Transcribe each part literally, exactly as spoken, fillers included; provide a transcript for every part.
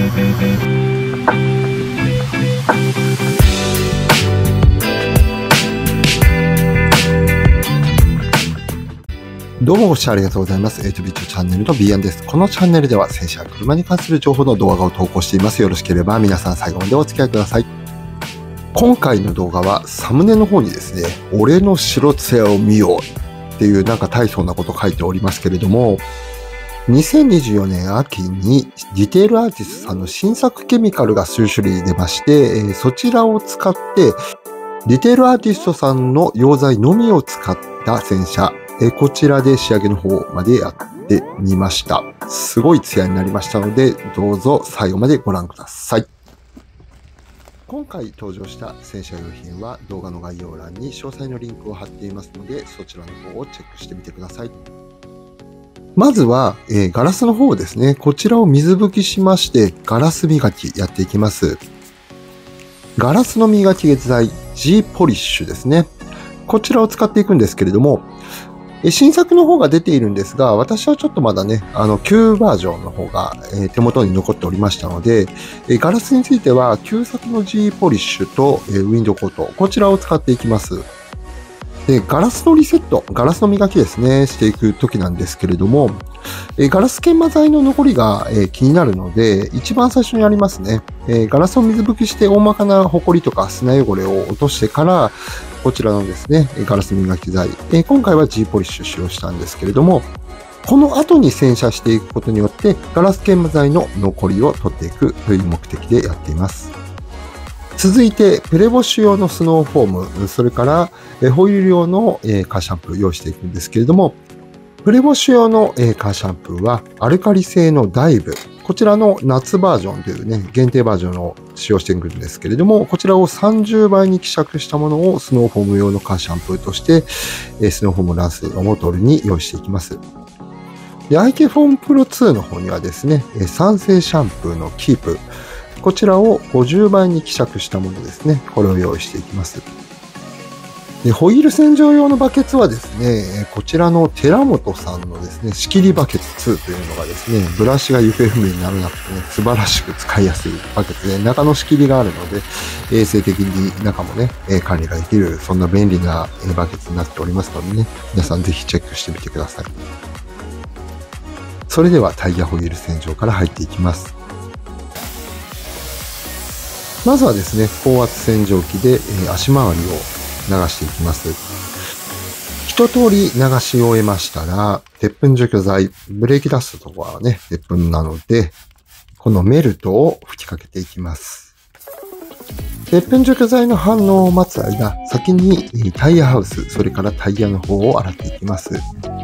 どうもご視聴ありがとうございます。エイトビットチャンネルの ビーアン です。このチャンネルでは洗車や車に関する情報の動画を投稿しています。よろしければ皆さん最後までお付き合いください。今回の動画はサムネの方にですね、俺の白ツヤを見ようっていうなんか大層なこと書いておりますけれども、にせんにじゅうよねん秋にディテールアーティストさんの新作ケミカルが数種類出まして、そちらを使ってディテールアーティストさんの溶剤のみを使った洗車、こちらで仕上げの方までやってみました。すごいツヤになりましたので、どうぞ最後までご覧ください。今回登場した洗車用品は動画の概要欄に詳細のリンクを貼っていますので、そちらの方をチェックしてみてください。まずは、えー、ガラスの方ですね。こちらを水拭きしまして、ガラス磨きやっていきます。ガラスの磨き剤 G ポリッシュですね。こちらを使っていくんですけれども、新作の方が出ているんですが、私はちょっとまだね、あの、旧バージョンの方が手元に残っておりましたので、ガラスについては旧作の G ポリッシュとウィンドコート、こちらを使っていきます。で、ガラスのリセット、ガラスの磨きですね、していく時なんですけれども、ガラス研磨剤の残りが気になるので、一番最初にやりますね。ガラスを水拭きして大まかなホコリとか砂汚れを落としてから、こちらのですね、ガラス磨き剤。今回は G ポリッシュ使用したんですけれども、この後に洗車していくことによって、ガラス研磨剤の残りを取っていくという目的でやっています。続いて、プレウォッシュ用のスノーフォーム、それからホイール用のカーシャンプーを用意していくんですけれども、プレウォッシュ用のカーシャンプーはアルカリ性のダイブ。こちらの夏バージョンというね、限定バージョンを使用していくんですけれども、こちらをさんじゅうばいに希釈したものをスノーフォーム用のカーシャンプーとして、スノーフォームランスのボトルに用意していきます。で、アイケー フォームプロツーの方にはですね、酸性シャンプーのキープ。こちらをごじゅうばいに希釈したものですね。これを用意していきます。で、ホイール洗浄用のバケツはですね、こちらの寺本さんのですね、仕切りバケツツーというのがですね、ブラシが行方不明にならなくてね、素晴らしく使いやすいバケツで、中の仕切りがあるので、衛生的に中もね、管理ができる、そんな便利なバケツになっておりますのでね、皆さんぜひチェックしてみてください。それではタイヤホイール洗浄から入っていきます。まずはですね、高圧洗浄機で足回りを流していきます。一通り流し終えましたら、鉄粉除去剤、ブレーキダストとかはね、鉄粉なので、このメルトを吹きかけていきます。鉄粉除去剤の反応を待つ間、先にタイヤハウス、それからタイヤの方を洗っていきます。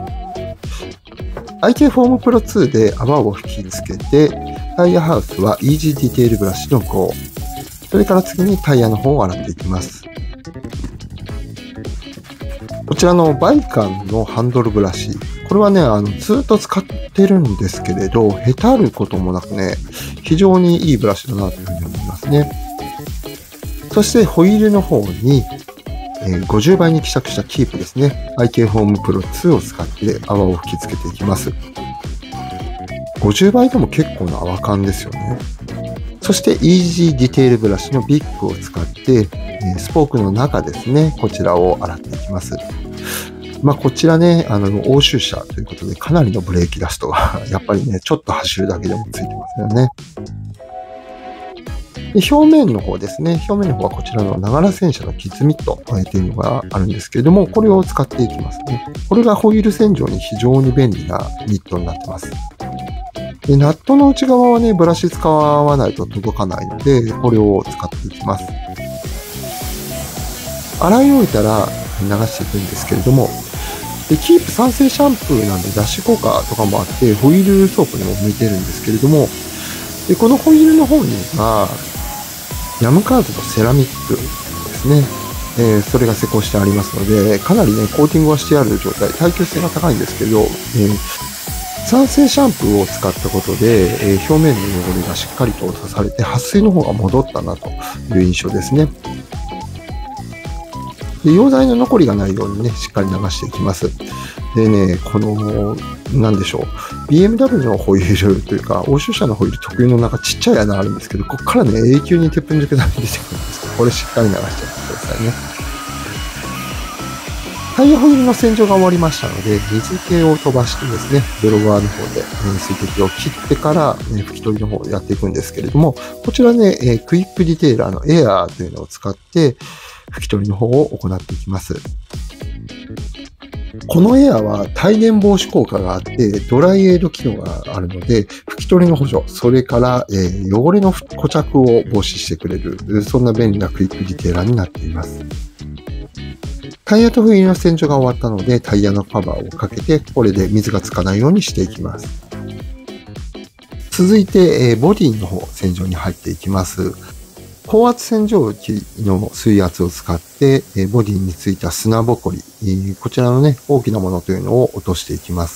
アイケー フォームプロツーで泡を吹きつけて、タイヤハウスはイージーディテールブラシのご。それから次にタイヤの方を洗っていきます。こちらのバイカンのハンドルブラシ。これはね、あの、ずっと使ってるんですけれど、へたることもなくね、非常にいいブラシだなというふうに思いますね。そしてホイールの方に、えー、ごじゅうばいに希釈したキープですね。アイケー フォームプロツーを使って泡を吹きつけていきます。ごじゅうばいでも結構な泡感ですよね。そして イージーディテールブラシのビッグを使って、スポークの中ですね、こちらを洗っていきます。まあ、こちらね、あの、欧州車ということで、かなりのブレーキダストが、やっぱりね、ちょっと走るだけでもついてますよね。で、表面の方ですね、表面の方はこちらのながら洗車のキッズミットというのがあるんですけれども、これを使っていきますね。これがホイール洗浄に非常に便利なニットになってます。で、ナットの内側はね、ブラシ使わないと届かないので、これを使っていきます。洗い終えたら流していくんですけれども、で、キープ酸性シャンプーなんで脱脂効果とかもあって、ホイールソープにも向いてるんですけれども、で、このホイールの方には、ヤムカーズのセラミックですね。えー、それが施工してありますので、かなりね、コーティングはしてある状態、耐久性が高いんですけど、えー酸性シャンプーを使ったことで、えー、表面の汚れがしっかりと落とされて、撥水の方が戻ったなという印象ですね。で、溶剤の残りがないようにね、しっかり流していきます。 でね、この、なんでしょう。ビーエムダブリュー のホイールというか、欧州車のホイール特有のなんかちっちゃい穴あるんですけど、ここからね、永久に鉄粉抜けダメに出てくるんですけど、これしっかり流しちゃってくださいね。タイヤホイールの洗浄が終わりましたので、水気を飛ばしてですね、ブロワーの方で水滴を切ってから、ね、拭き取りの方をやっていくんですけれども、こちらね、えー、クイックディテーラーのエアーというのを使って、拭き取りの方を行っていきます。このエアーは帯電防止効果があって、ドライエイド機能があるので、拭き取りの補助、それから、えー、汚れの固着を防止してくれる、そんな便利なクイックディテーラーになっています。タイヤとホイールの洗浄が終わったので、タイヤのカバーをかけて、これで水がつかないようにしていきます。続いて、えー、ボディの方、洗浄に入っていきます。高圧洗浄機の水圧を使って、えー、ボディについた砂ぼこり、えー、こちらのね、大きなものというのを落としていきます。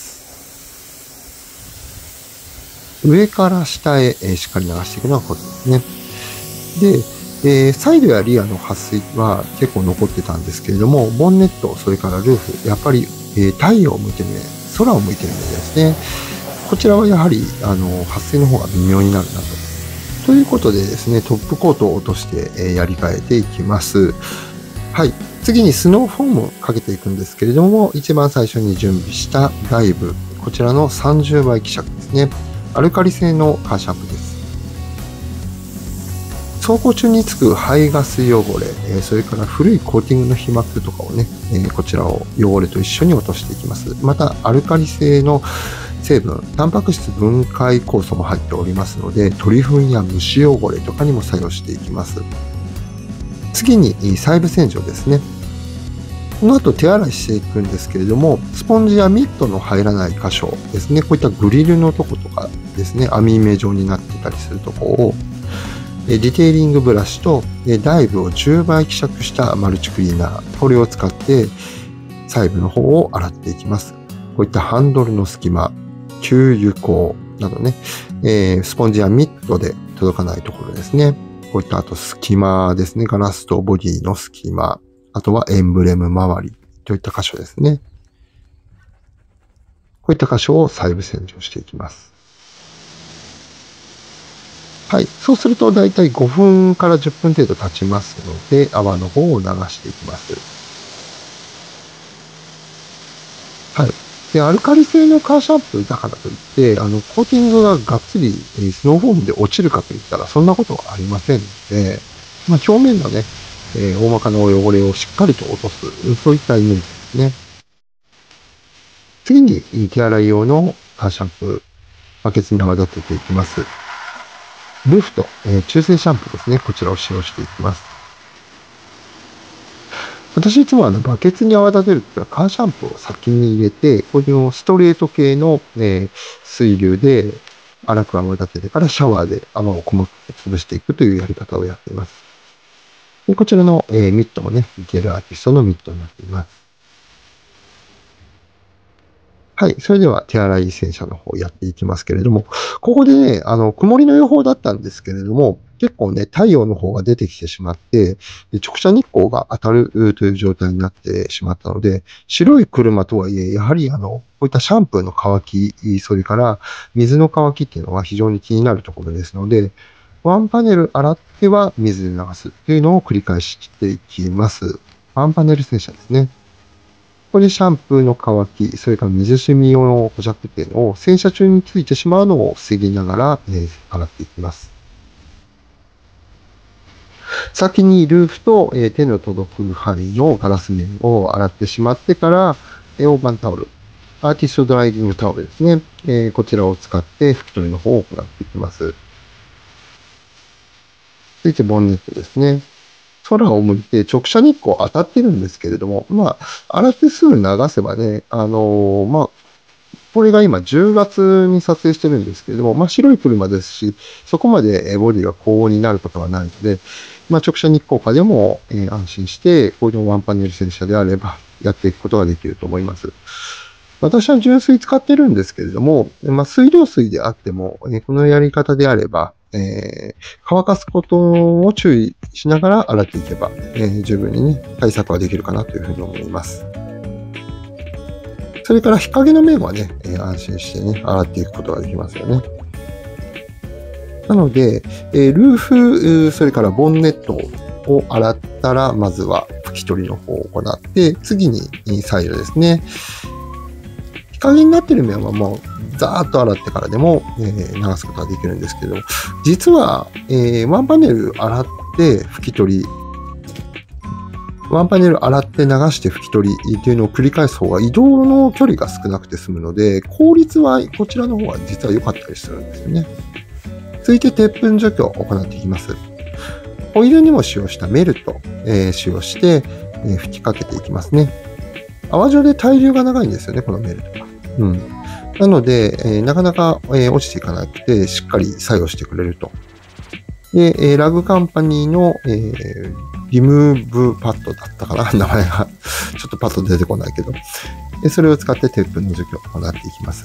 上から下へ、えー、しっかり流していくのがコツですね。で、えー、サイドやリアの撥水は結構残ってたんですけれども、ボンネット、それからルーフ、やっぱり、えー、太陽を向いてる面、空を向いてる面ですね。こちらはやはり、あの、撥水の方が微妙になるなと。ということでですね、トップコートを落として、えー、やり替えていきます。はい。次にスノーフォームをかけていくんですけれども、一番最初に準備したダイブ、こちらのさんじゅうばい希釈ですね。アルカリ性のカーシャンプです。走行中につく排ガス汚れ、えそれから古いコーティングの皮膜とかをね、えこちらを汚れと一緒に落としていきます。また、アルカリ性の成分、タンパク質分解酵素も入っておりますので、鳥糞や虫汚れとかにも作用していきます。次に、細部洗浄ですね。この後手洗いしていくんですけれども、スポンジやミットの入らない箇所ですね、こういったグリルのとことかですね、網目状になってたりするところを、ディテーリングブラシとダイブをじゅうばい希釈したマルチクリーナー、これを使って細部の方を洗っていきます。こういったハンドルの隙間、給油口などね、えー、スポンジやミットで届かないところですね。こういったあと隙間ですね。ガラスとボディの隙間、あとはエンブレム周りといった箇所ですね。こういった箇所を細部洗浄していきます。はい。そうすると、だいたいごふんからじゅっぷん程度経ちますので、泡の方を流していきます。はい。で、アルカリ性のカーシャンプーだからといって、あの、コーティングががっつりスノーフォームで落ちるかといったら、そんなことはありませんので、まあ、表面のね、えー、大まかな汚れをしっかりと落とす、そういったイメージですね。次に、手洗い用のカーシャンプー、バケツに泡立てていきます。ルーフと、えー、中性シャンプーですね。こちらを使用していきます。私いつもあのバケツに泡立てるときはカーシャンプーを先に入れて、このストレート系の、えー、水流で粗く泡立ててからシャワーで泡を細かく潰していくというやり方をやっています。でこちらの、えー、ミットもね、ゲルアーティストのミットになっています。はい。それでは手洗い洗車の方やっていきますけれども、ここでね、あの、曇りの予報だったんですけれども、結構ね、太陽の方が出てきてしまって、直射日光が当たるという状態になってしまったので、白い車とはいえ、やはりあの、こういったシャンプーの乾き、それから水の乾きっていうのは非常に気になるところですので、ワンパネル洗っては水で流すというのを繰り返していきます。ワンパネル洗車ですね。ここでシャンプーの乾き、それから水染み用の固着っていうのを洗車中についてしまうのを防ぎながら、えー、洗っていきます。先にルーフと、えー、手の届く範囲のガラス面を洗ってしまってから、えー、大判タオル、アーティストドライビングタオルですね。えー、こちらを使って拭き取りの方を行っていきます。続いてボンネットですね。空を向いて直射日光当たってるんですけれども、まあ、洗ってすぐ流せばね、あのー、まあ、これが今じゅうがつに撮影してるんですけれども、まあ、白い車ですし、そこまでボディが高温になることはないので、まあ、直射日光下でも、えー、安心して、こういうワンパネル洗車であれば、やっていくことができると思います。私は純水使ってるんですけれども、まあ、水道水であっても、えこのやり方であれば、えー、乾かすことを注意しながら洗っていけば、えー、十分にね、対策はできるかなというふうに思います。そそれから日陰の面はね、えー、安心してね、洗っていくことができますよね。なので、えー、ルーフ、それからボンネットを洗ったら、まずは拭き取りの方を行って、次にサイドですね。日陰になっている面はもう、ザーッと洗ってからでも、えー、流すことができるんですけど、実は、えー、ワンパネル洗って拭き取り、ワンパネル洗って流して拭き取りっていうのを繰り返す方が移動の距離が少なくて済むので、効率はこちらの方が実は良かったりするんですよね。続いて鉄粉除去を行っていきます。ホイールにも使用したメルト、えー、使用して、えー、吹きかけていきますね。泡状で対流が長いんですよね、このメルトが。うん。なので、えー、なかなか、えー、落ちていかなくて、しっかり作用してくれると。で、えー、ラグカンパニーの、えー、リムーブパッドだったかな名前が。ちょっとパッと出てこないけど。でそれを使って鉄粉の除去を行っていきます。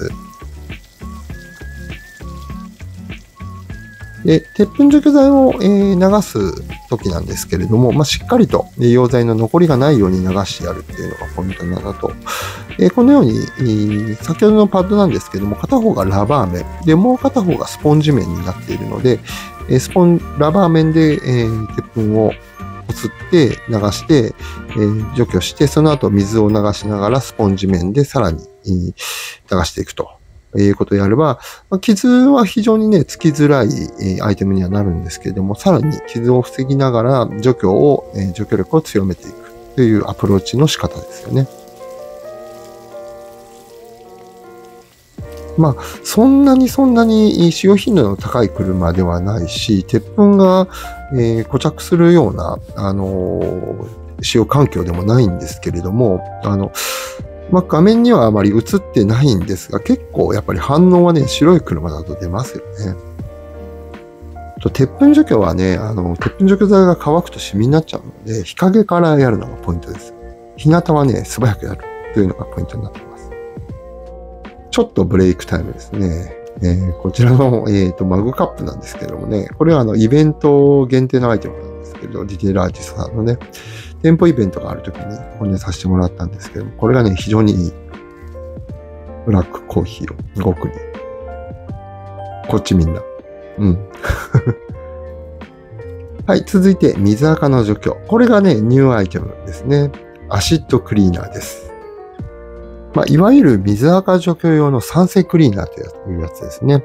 で、鉄粉除去剤を、えー、流す時なんですけれども、まあ、しっかりと溶剤の残りがないように流してやるっていうのがポイントなのと、えー、このように、えー、先ほどのパッドなんですけども、片方がラバー面、で、もう片方がスポンジ面になっているので、えー、スポン、ラバー面で、えー、鉄粉をこすって流して、えー、除去して、その後水を流しながらスポンジ面でさらに、えー、流していくと。いうことをやれば、傷は非常にね、つきづらいアイテムにはなるんですけれども、さらに傷を防ぎながら除去を、除去力を強めていくというアプローチの仕方ですよね。まあ、そんなにそんなに使用頻度の高い車ではないし、鉄粉が、えー、固着するような、あのー、使用環境でもないんですけれども、あの、まあ、画面にはあまり映ってないんですが、結構やっぱり反応はね、白い車だと出ますよね。と鉄粉除去はね、あの、鉄粉除去剤が乾くとシミになっちゃうので、日陰からやるのがポイントです。日向はね、素早くやるというのがポイントになっています。ちょっとブレイクタイムですね。えー、こちらの、えーと、マグカップなんですけどもね、これはあの、イベント限定のアイテムなんですけど、ディテールアーティストさんのね、店舗イベントがあるときに購入させてもらったんですけども、これがね、非常にいい。ブラックコーヒーをごくに。こっちみんな。うん。はい、続いて水垢の除去。これがね、ニューアイテムですね。アシッドクリーナーです。まあ、いわゆる水垢除去用の酸性クリーナーというやつですね。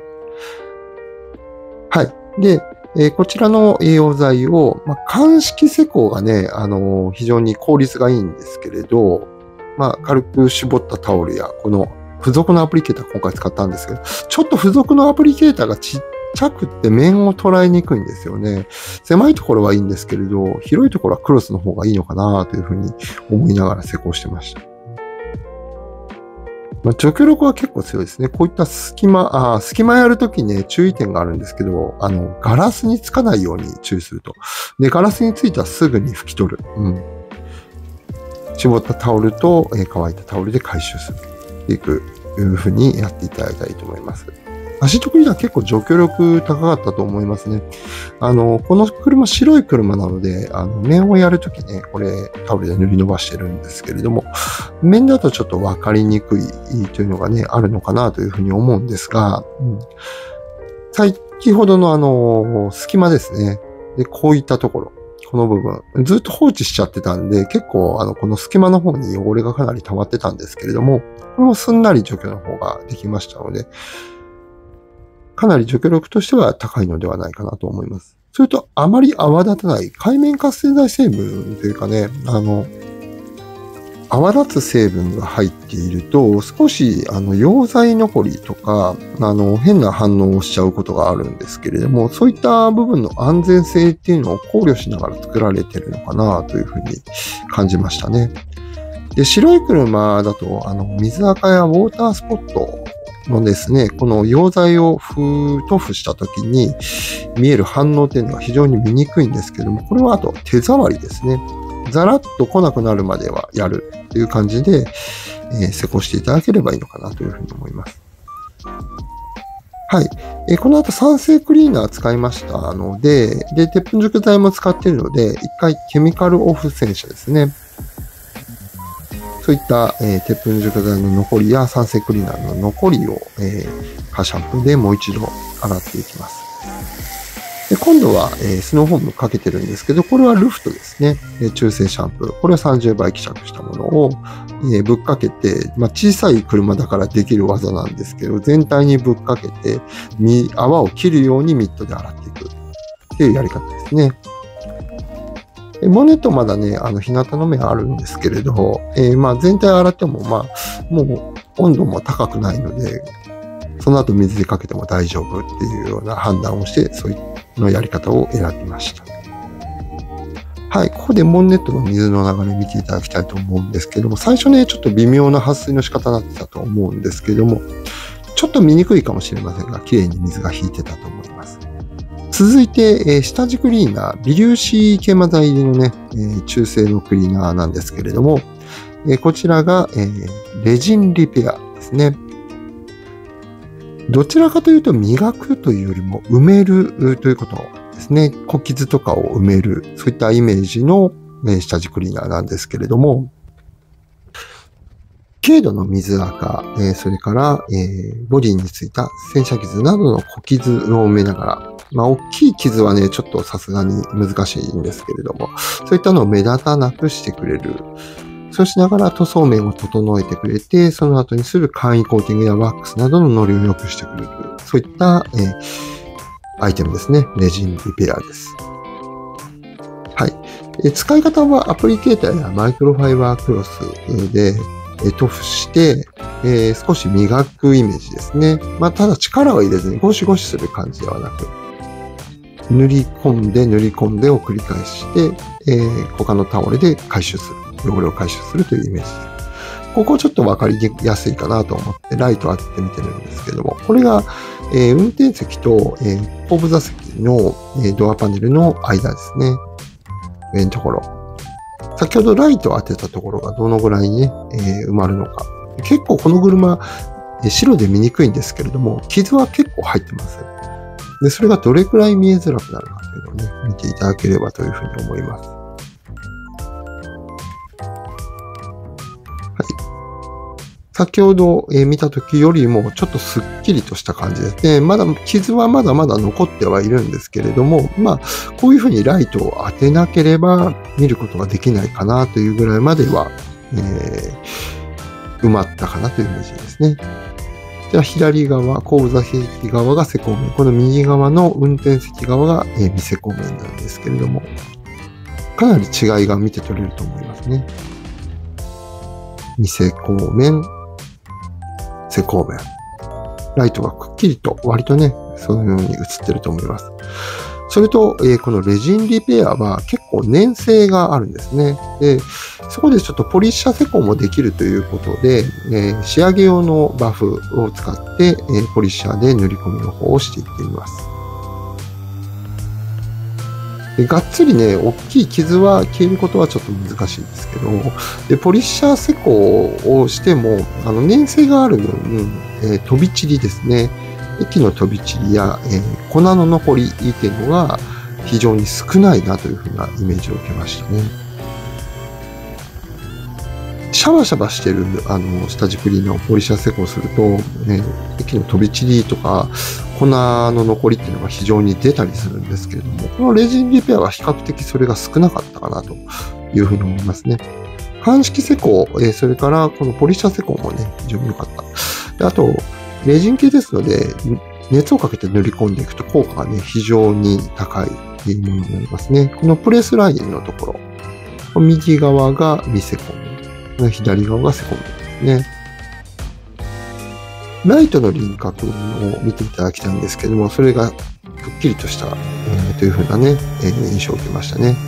はい。で、えー、こちらの栄養剤を、まあ、乾式施工がね、あのー、非常に効率がいいんですけれど、まあ、軽く絞ったタオルや、この付属のアプリケーター今回使ったんですけど、ちょっと付属のアプリケーターがちっちゃくって面を捉えにくいんですよね。狭いところはいいんですけれど、広いところはクロスの方がいいのかなというふうに思いながら施工してました。まあ、除去力は結構強いですね。こういった隙間、あ隙間やるときにね、注意点があるんですけど、あの、ガラスにつかないように注意すると。で、ガラスについたらすぐに拭き取る。うん。絞ったタオルと、えー、乾いたタオルで回収する。っていく、いうふうにやっていただきたいと思います。アシッドクリーナー結構除去力高かったと思いますね。あの、この車白い車なので、あの、面をやるときね、これタオルで塗り伸ばしてるんですけれども、面だとちょっとわかりにくいというのがね、あるのかなというふうに思うんですが、うん、先ほどのあの、隙間ですね。で、こういったところ、この部分、ずっと放置しちゃってたんで、結構あの、この隙間の方に汚れがかなり溜まってたんですけれども、これもすんなり除去の方ができましたので、かなり除去力としては高いのではないかなと思います。それと、あまり泡立たない界面活性剤成分というかね、あの、泡立つ成分が入っていると、少し、あの、溶剤残りとか、あの、変な反応をしちゃうことがあるんですけれども、そういった部分の安全性っていうのを考慮しながら作られてるのかなというふうに感じましたね。で、白い車だと、あの、水垢やウォータースポットのですね、この溶剤を封塗布した時に見える反応っていうのは非常に見にくいんですけども、これはあと手触りですね。ザラッと来なくなるまではやるという感じで、えー、施工していただければいいのかなというふうに思います。はい。えー、この後酸性クリーナー使いましたので、で、鉄粉除去剤も使っているので、一回ケミカルオフ洗車ですね。 そういった、えー、鉄粉除去剤の残りや酸性クリーナーの残りを、えー、カーシャンプーでもう一度洗っていきます。で今度は、えー、スノーフォームかけてるんですけど、これはルフトですね。えー、中性シャンプー。これはさんじゅうばい希釈したものを、えー、ぶっかけて、まあ、小さい車だからできる技なんですけど、全体にぶっかけて、泡を切るようにミットで洗っていくっていうやり方ですね。ボンネットまだね、あの、日向の目あるんですけれど、えー、まあ全体洗っても、まあ、もう温度も高くないので、その後水でかけても大丈夫っていうような判断をして、そういうのやり方を選びました。はい、ここでボンネットの水の流れ見ていただきたいと思うんですけども、最初ね、ちょっと微妙な撥水の仕方になってたと思うんですけども、ちょっと見にくいかもしれませんが、綺麗に水が引いてたと思います。続いて、えー、下地クリーナー、微粒子研磨剤入りのね、えー、中性のクリーナーなんですけれども、えー、こちらが、えー、レジンリペアですね。どちらかというと磨くというよりも埋めるということですね。小傷とかを埋める、そういったイメージの、えー、下地クリーナーなんですけれども、軽度の水垢、えー、それから、えー、ボディについた洗車傷などの小傷を埋めながら、まあ、大きい傷はね、ちょっとさすがに難しいんですけれども、そういったのを目立たなくしてくれる。そうしながら塗装面を整えてくれて、その後にする簡易コーティングやワックスなどのノリを良くしてくれる。そういった、えー、アイテムですね。レジンリペアです。はい。えー、使い方はアプリケーターやマイクロファイバークロスで、塗布して、えー、少し磨くイメージですね。まあ、ただ力を入れずにゴシゴシする感じではなく、塗り込んで塗り込んでを繰り返して、えー、他のタオルで回収する。汚れを回収するというイメージです。ここちょっとわかりやすいかなと思ってライトを当ててみてるんですけども、これが、えー、運転席と、えー、後部座席の、えー、ドアパネルの間ですね。上のところ。先ほどライトを当てたところがどのぐらいね、えー、埋まるのか。結構この車、えー、白で見にくいんですけれども、傷は結構入ってます。で、それがどれくらい見えづらくなるかというのをね、見ていただければというふうに思います。はい。先ほど、えー、見た時よりもちょっとスッキリとした感じですね。まだ、傷はまだまだ残ってはいるんですけれども、まあ、こういうふうにライトを当てなければ見ることができないかなというぐらいまでは、えー、埋まったかなというイメージですね。じゃあ左側、後部座席側が施工面。この右側の運転席側が、えー、未施工面なんですけれども、かなり違いが見て取れると思いますね。未施工面、施工面。ライトがくっきりと割とね、そのように映ってると思います。それと、えー、このレジンリペアは結構粘性があるんですね。で、そこでちょっとポリッシャー施工もできるということで、えー、仕上げ用のバフを使って、えー、ポリッシャーで塗り込みの方をしていってみます。でがっつりね、大きい傷は消えることはちょっと難しいですけど、でポリッシャー施工をしても、あの粘性がある分、えー、飛び散りですね。液の飛び散りや、えー、粉の残りっていうのが非常に少ないなというふうなイメージを受けましたね。シャバシャバしてるあの下地クリーナーをポリッシャー施工すると、ね、液の飛び散りとか粉の残りっていうのが非常に出たりするんですけれども、このレジンリペアは比較的それが少なかったかなというふうに思いますね。鑑識施工、えー、それからこのポリッシャー施工もね、非常に良かった。であと、レジン系ですので、熱をかけて塗り込んでいくと効果がね、非常に高いものになりますね。このプレスラインのところ、右側が未施工面、左側が施工面ですね。ライトの輪郭を見ていただきたいんですけども、それがくっきりとした、えー、というふうなね、えー、印象を受けましたね。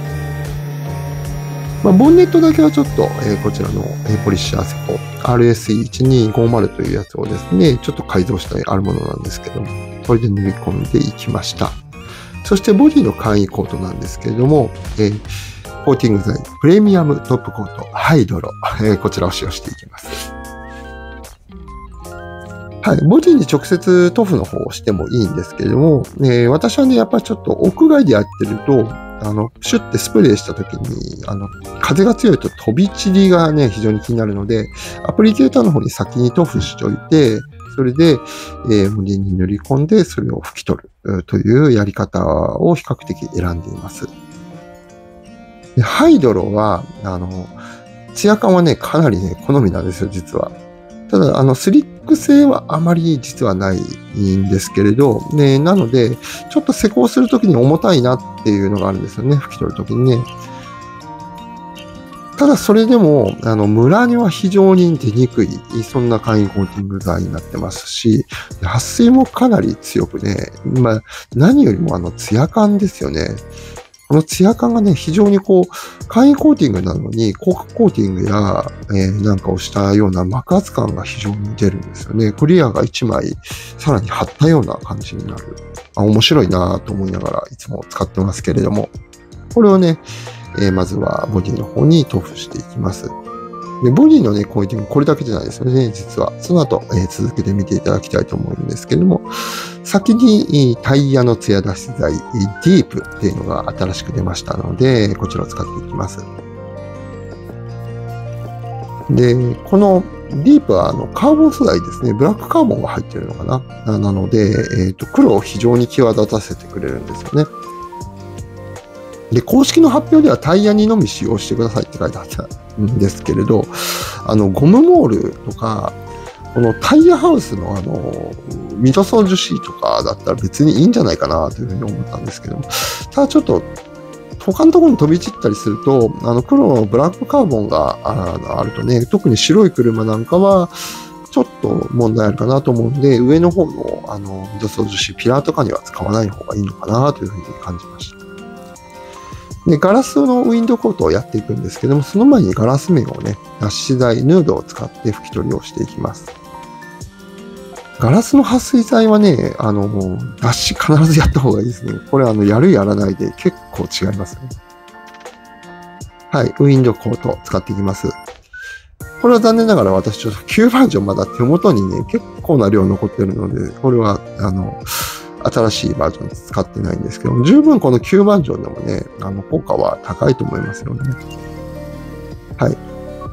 まあ、ボンネットだけはちょっと、えー、こちらの、えー、ポリッシャー施工 アールエスいちにーごーまる というやつをですね、ちょっと改造したあるものなんですけども、これで塗り込んでいきました。そしてボディの簡易コートなんですけれども、えー、コーティング剤、プレミアムトップコート、ハイドロ、えー、こちらを使用していきます。はい、ボディに直接塗布の方をしてもいいんですけれども、えー、私はね、やっぱりちょっと屋外でやってると、 あの、シュッてスプレーした時に、あの、風が強いと飛び散りがね、非常に気になるので、アプリケーターの方に先に塗布しておいて、それで、えー、文字に塗り込んで、それを拭き取るというやり方を比較的選んでいます。でハイドロは、あの、ツヤ感はね、かなりね、好みなんですよ、実は。ただ、あの、スリック性はあまり実はないんですけれど、ね、なので、ちょっと施工するときに重たいなっていうのがあるんですよね、拭き取るときにね。ただ、それでも、あの、ムラには非常に出にくい、そんな簡易コーティング剤になってますし、撥水もかなり強くね、まあ、何よりもあの、ツヤ感ですよね。このツヤ感がね、非常にこう、簡易コーティングなのに、広角コーティングや、えー、なんかをしたような膜圧感が非常に出るんですよね。クリアがいちまい、さらに貼ったような感じになる。あ、面白いなぁと思いながらいつも使ってますけれども。これをね、えー、まずはボディの方に塗布していきます。で、ボディのね、コーティング、これだけじゃないですよね、実は。その後、えー、続けて見ていただきたいと思うんですけれども、先にタイヤのツヤ出し剤、ディープっていうのが新しく出ましたので、こちらを使っていきます。で、このディープはあのカーボン素材ですね。ブラックカーボンが入ってるのかな。なので、えっと、黒を非常に際立たせてくれるんですよね。で、公式の発表ではタイヤにのみ使用してくださいって書いてあったんですけれど、あの、ゴムモールとか、このタイヤハウスのあの、ミドソー樹脂とかだったら別にいいんじゃないかなというふうに思ったんですけども、ただちょっと、他のところに飛び散ったりすると、あの、黒のブラックカーボンがあるとね、特に白い車なんかは、ちょっと問題あるかなと思うんで、上の方のあの、ミドソー樹脂、ピラーとかには使わない方がいいのかなというふうに感じました。で、ガラスのウィンドコートをやっていくんですけども、その前にガラス面をね、脱脂剤、ヌードを使って拭き取りをしていきます。ガラスの撥水剤はね、あの、脱脂必ずやった方がいいですね。これあの、やるやらないで結構違いますね。はい、ウィンドコートを使っていきます。これは残念ながら私ちょっときゅうバージョンまだ手元にね、結構な量残ってるので、これは、あの、新しいバージョン使ってないんですけども、十分このきゅうバージョンでもね、あの、効果は高いと思いますよね。はい。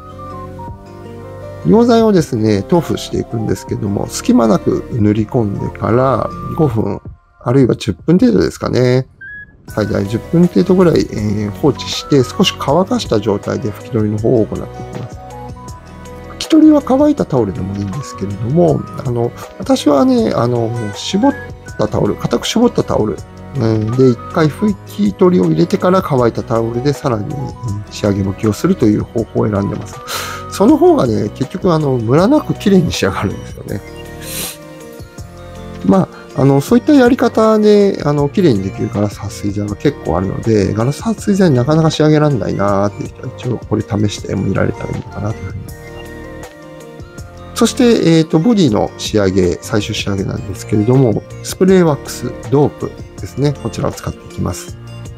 溶剤をですね、塗布していくんですけども、隙間なく塗り込んでからごふん、あるいはじゅっぷん程度ですかね。最大じゅっぷん程度ぐらい、えー、放置して少し乾かした状態で拭き取りの方を行っていきます。拭き取りは乾いたタオルでもいいんですけれども、あの、私はね、あの、絞ったタオル、固く絞ったタオル、で、一回拭き取りを入れてから乾いたタオルでさらに仕上げ拭きをするという方法を選んでます。その方がね、結局あの、ムラなく綺麗に仕上がるんですよね。まあ、あの、そういったやり方で、あの、綺麗にできるガラス撥水剤が結構あるので、ガラス撥水剤なかなか仕上げられないなーっていう人は一応これ試して見られたらいいのかなというふうに思います。そして、えっと、ボディの仕上げ、最終仕上げなんですけれども、スプレーワックス、ドープですね。こちらを使っていきます。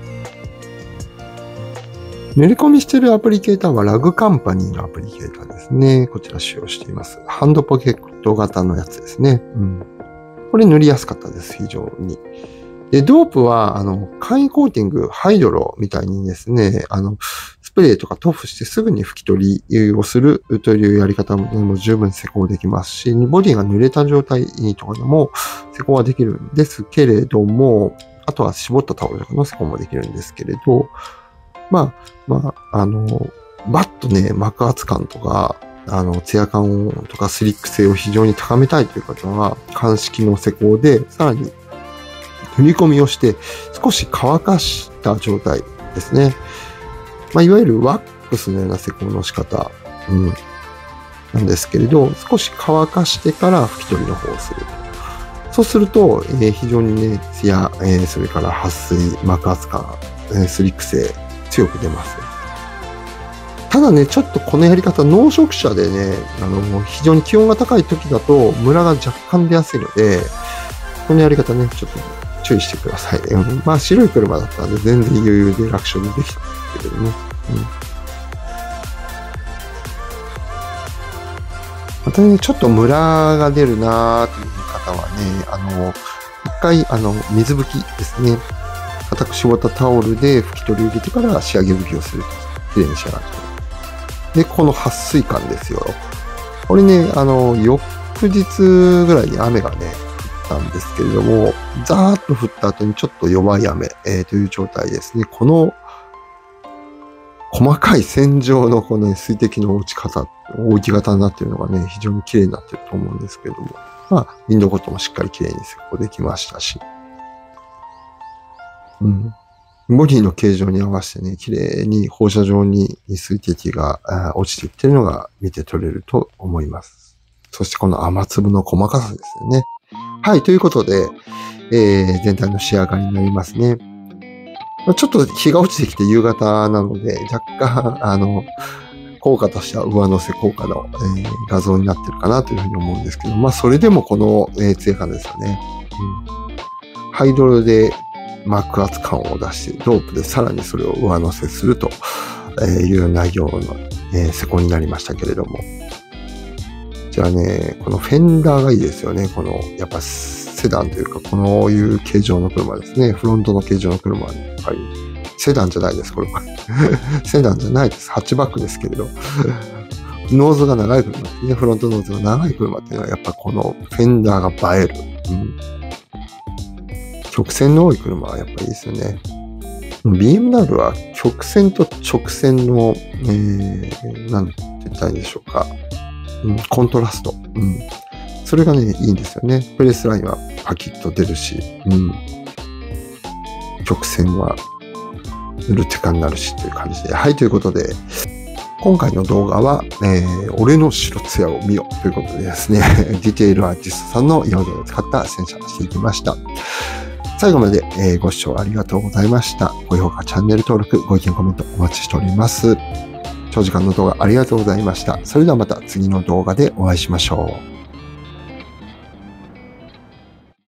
塗り込みしているアプリケーターはラグカンパニーのアプリケーターですね。こちら使用しています。ハンドポケット型のやつですね。うん。これ塗りやすかったです、非常に。で、ドープは、あの、簡易コーティング、ハイドロみたいにですね、あの、スプレーとか塗布してすぐに拭き取りをするというやり方も十分施工できますし、ボディが濡れた状態とかでも施工はできるんですけれども、あとは絞ったタオルとかの施工もできるんですけれど、まあ、まあ、あの、バッとね、膜圧感とか、あの、ツヤ感とかスリック性を非常に高めたいという方は、乾式の施工で、さらに塗り込みをして、少し乾かした状態ですね。まあ、いわゆるワックスのような施工の仕方、うん、なんですけれど、少し乾かしてから拭き取りの方をする。そうすると、えー、非常にね、ツヤ、えー、それから撥水、膜圧感、えー、スリック性、強く出ます。ただね、ちょっとこのやり方、農食者でね、あの、非常に気温が高い時だと、ムラが若干出やすいので、このやり方ね、ちょっと注意してください。うん、まあ、白い車だったんで、全然余裕で楽勝にできたんですけれどね。うん、またね、ちょっとムラが出るなーという方はね、あの、一回、あの、水拭きですね。 固く絞ったタオルで拭き取りを入れてから仕上げ拭きをすると、綺麗に仕上がると。で、この撥水感ですよ。これね、あの、翌日ぐらいに雨がね、降ったんですけれども、ザーッと降った後にちょっと弱い雨、えー、という状態ですね。この、細かい線状のこの、ね、水滴の落ち方、置き方になっているのがね、非常に綺麗になっていると思うんですけれども、まあ、ウィンドウコットもしっかり綺麗に施工できましたし、うん。ボディの形状に合わせてね、綺麗に放射状に水滴が落ちていっているのが見て取れると思います。そしてこの雨粒の細かさですよね。はい、ということで、えー、全体の仕上がりになりますね。ちょっと日が落ちてきて夕方なので、若干、あの、効果としては上乗せ効果の、えー、画像になってるかなというふうに思うんですけど、まあ、それでもこの、えー、ツヤ感ですよね。うん、ハイドロで膜圧感を出して、ロープでさらにそれを上乗せするという内容の、えー、施工になりましたけれども。じゃあね、このフェンダーがいいですよね。この、やっぱセダンというか、このいう形状の車ですね。フロントの形状の車はね、やっぱり、セダンじゃないです、これは。セダンじゃないです。ハッチバックですけれど。ノーズが長い車ですね。フロントノーズが長い車っていうのは、やっぱこのフェンダーが映える。うん、曲線の多い車はやっぱりいいですよね。ビーエムダブリュー は曲線と直線の、えー、なんて言ったらいいんでしょうか。うん、コントラスト。うん。それがね、いいんですよね。プレスラインはパキッと出るし、うん。曲線はルテカになるしという感じで。はい、ということで、今回の動画は、えー、俺の白ツヤを見よということでですね、ディテールアーティストさんの色々を使った洗車をしていきました。最後まで、えー、ご視聴ありがとうございました。高評価、チャンネル登録、ご意見、コメントお待ちしております。長時間の動画ありがとうございました。それではまた次の動画でお会いしましょう。